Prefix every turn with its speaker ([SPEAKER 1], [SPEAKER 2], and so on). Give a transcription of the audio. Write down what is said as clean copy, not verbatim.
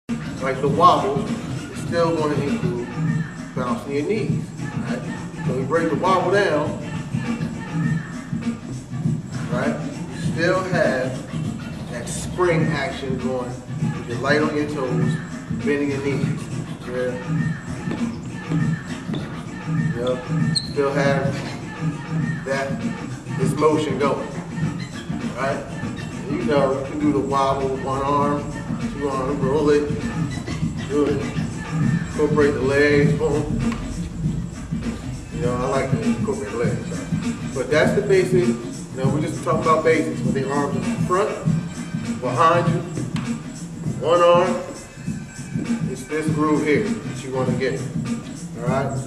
[SPEAKER 1] Like the wobble is still going to include bouncing your knees. Right? So we break the wobble down, right? You still have that spring action going with your light on your toes, bending your knees. Yeah. Yep. Still have this motion going. Right? You know, you can do the wobble with one arm, two arms, roll it, do it. Incorporate the legs, boom. You know, I like to incorporate the legs. Right? But that's the basic, you know, we're just talking about basics. With the arms in front, behind you, one arm, it's this groove here that you want to get. Alright?